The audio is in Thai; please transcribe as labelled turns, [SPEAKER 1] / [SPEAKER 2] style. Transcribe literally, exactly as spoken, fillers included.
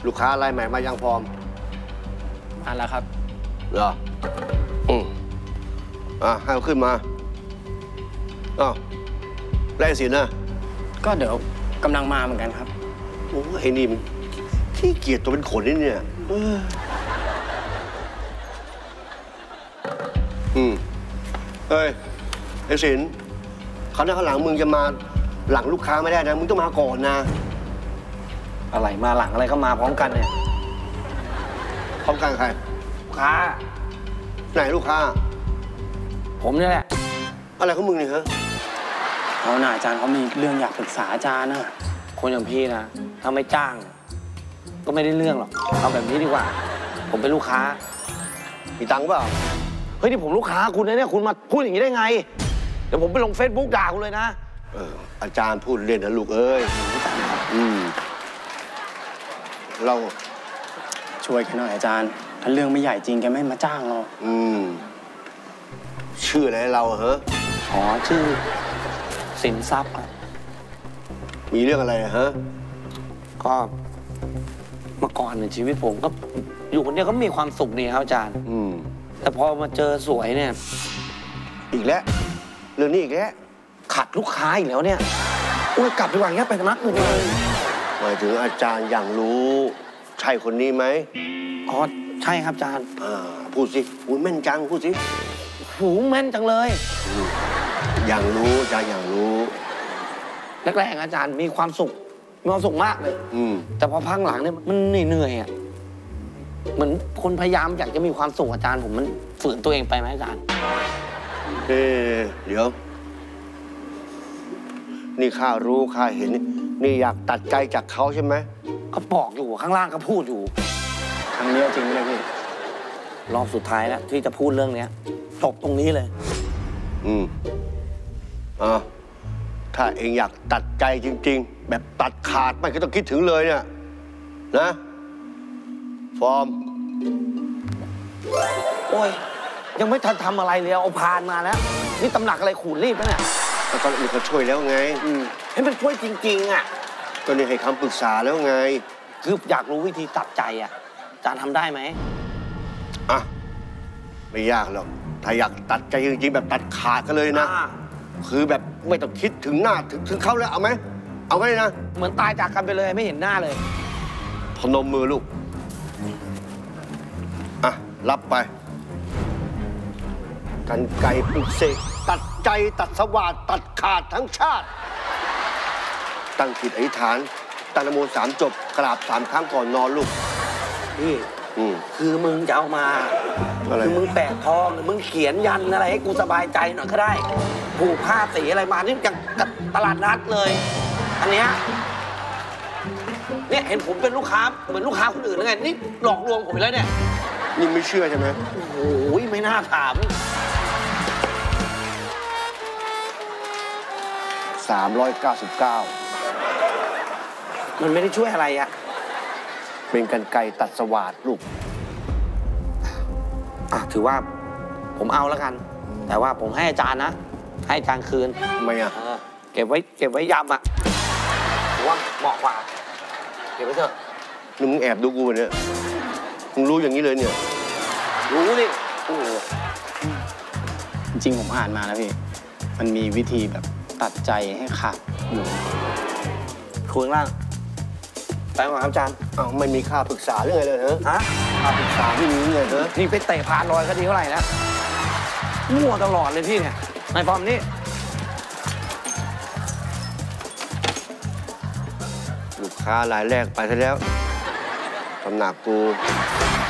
[SPEAKER 1] ลูกค้ารายใหม่มายังพร้อม
[SPEAKER 2] มาแล้วครับ
[SPEAKER 1] เหรออืมอ่ะให้เขาขึ้นมาอ้าวไล่สินะ
[SPEAKER 2] ก็เดี๋ยวกำลังมาเหมือนกันครับ
[SPEAKER 1] โอ้ไอ้นี่มันขี้เกียจตัวเป็นขนนี่เนี่ยอืมเฮ้ยไอ้สินเขาหน้าข้างหลังมึงจะมาหลังลูกค้าไม่ได้นะมึงต้องมาก่อนนะ
[SPEAKER 3] อะไรมาหลังอะไรก็มาพร้อมกันเนี่ย
[SPEAKER 1] พร้อมกันใคร
[SPEAKER 3] ลูกค้า
[SPEAKER 1] ไหนลูกค้า
[SPEAKER 3] ผมนี่แหละ
[SPEAKER 1] อะไรของมึงเนี่ยฮะ
[SPEAKER 2] เขาหน้าอาจารย์เขามีเรื่องอยากปรึกษาอาจารย์นะ
[SPEAKER 3] คนอย่างพี่นะถ้าไม่จ้างก็ไม่ได้เรื่องหรอกเอาแบบนี้ดีกว่าผมเป็นลูกค้า
[SPEAKER 1] มีตังค์เปล่า
[SPEAKER 3] เฮ้ยนี่ผมลูกค้าคุณนะเนี่ยคุณมาพูดอย่างนี้ได้ไงเดี๋ยวผมไปลงเฟซบุ๊กด่าคุณเลยนะ
[SPEAKER 1] เอออาจารย์พูดเล่นนะลูกเอ้ยอืมเรา
[SPEAKER 2] ช่วยกันหน่อยอาจารย์ถ้าเรื่องไม่ใหญ่จริงแกไม่มาจ้างเรา
[SPEAKER 1] อืมชื่ออะไรเราเหรอ
[SPEAKER 3] อ๋อชื่อสินทรัพย์ครับ
[SPEAKER 1] มีเรื่องอะไรฮะ
[SPEAKER 3] ก็เมื่อก่อนในชีวิตผมก็อยู่คนเดียวก็มีความสุขดีครับอาจารย์
[SPEAKER 1] อืม
[SPEAKER 3] แต่พอมาเจอสวยเนี่ย
[SPEAKER 1] อีกแล้วเรื่องนี้อีกแล้ว
[SPEAKER 3] ขัดลูกค้าอีกแล้วเนี่ยโอ้ยกลับไปวางเงี้ยไปนักหนึ่งเลย
[SPEAKER 1] หมายถึงอาจารย์อย่างรู้ใช่คนนี้ไหม
[SPEAKER 3] อ๋อใช่ครับอาจารย์
[SPEAKER 1] อ่าพูดสิพูดแม่นจังพูดสิ
[SPEAKER 3] หูแม่นจังเลย
[SPEAKER 1] อย่างรู้อาจารย์อย่างรู้
[SPEAKER 3] แรกๆอาจารย์มีความสุขมีความสุขมากเลย
[SPEAKER 1] อืม
[SPEAKER 3] แต่พอพังหลังเนี่ยมันเหนื่อยอ่ะเหมือนคนพยายามอยากจะมีความสุขอาจารย์ผมมันฝืนตัวเองไปไหมอาจารย์
[SPEAKER 1] เอ๊เดี๋ยวนี่ข้ารู้ข้าเห็นนี่อยากตัดใจจากเขาใช่ไหม
[SPEAKER 3] ก็บอกอยู่ข้างล่างก็พูดอยู่
[SPEAKER 2] ครั้งนี้จริงไหมพี่
[SPEAKER 3] รอบสุดท้ายแล้วที่จะพูดเรื่องนี้จบตรงนี้เลย
[SPEAKER 1] อืมอ่าถ้าเองอยากตัดใจจริงๆแบบตัดขาดไม่ก็ต้องคิดถึงเลยเนี่ยนะฟอร์ม
[SPEAKER 3] โอ้ยยังไม่ทันทำอะไรเลยเอาพานมาแล้วนี่ตำหนักอะไรขูดรีบแล้วเนี่ย
[SPEAKER 1] ก็ตอนนี้เขาช่วยแล้วไง
[SPEAKER 3] ให้มันช่วยจริงๆอ่ะ
[SPEAKER 1] ก็นี่ให้คำปรึกษาแล้วไง
[SPEAKER 3] คืออยากรู้วิธีตัดใจอ่ะอาจารย์ทำได้ไหม
[SPEAKER 1] อ่ะไม่ยากหรอกถ้าอยากตัดใจจริงๆแบบตัดขาดกันเลยนะคือแบบไม่ต้องคิดถึงหน้าถึงถึงเขาแล้วเอาไหมเอาไหมนะ
[SPEAKER 3] เหมือนตายจากกันไปเลยไม่เห็นหน้าเลย
[SPEAKER 1] พนมมือลูกอ่ะรับไปกันไก่ปลุกเสกตัดใจตัดสวาดตัดขาดทั้งชาติตั้งจิตอธิษฐานตั้งนะโมสามจบกราบสามครั้งก่อนนอนลูก
[SPEAKER 3] นี่คือมึงจะเอามาคือมึงแปะทองหรือมึงเขียนยันอะไรให้กูสบายใจหน่อยก็ได้ผูกผ้าสีอะไรมานี่จากตลาดนัดเลยอันเนี้ยเนี่ยเห็นผมเป็นลูกค้าเหมือนลูกค้าคนอื่นแล้วไงนี่หลอกลวงผมไปแล้วเนี่ย
[SPEAKER 1] นี่ไม่เชื่อใช่ไหม
[SPEAKER 3] โอ้โหไม่น่าถาม
[SPEAKER 1] สามร้อยเก้าสิบเก้า
[SPEAKER 3] มันไม่ได้ช่วยอะไรอะ
[SPEAKER 1] เป็นกรรไกรตัดสวาดลูก
[SPEAKER 3] อ่ะถือว่าผมเอาแล้วกันแต่ว่าผมให้อาจารย์นะให้อาจารย์คืน
[SPEAKER 1] ทำไมอ่ะ
[SPEAKER 3] เก็บไว้เก็บไว้ยำอ่ะผมว่าเหมาะกว่าเก็บไว้เถอะ
[SPEAKER 1] นี่มึงแอบดูกูเนี่ยมึงรู้อย่างนี้เลยเนี่ย
[SPEAKER 3] รู้ดิ
[SPEAKER 2] โอ้จริงๆผมอ่านมาแล้วพี่มันมีวิธีแบบตัดใจให้ขาดอยู่
[SPEAKER 3] คุยล่างไปก่อนครับอาจารย์
[SPEAKER 1] อ้าวไม่มีค่าปรึกษาเรื่องอะไรเลยเหรอ
[SPEAKER 3] ฮะ
[SPEAKER 1] ค่าปรึกษาไม่มีเลยเหรอ
[SPEAKER 3] นี่ไปเตะพานลอยก็ดีเท่าไหร่แล้วมั่วตลอดเลยพี่เนี่ยในฟอร์มนี้
[SPEAKER 1] ลูกค้ารายแรกไปซะแล้วตำหนักกู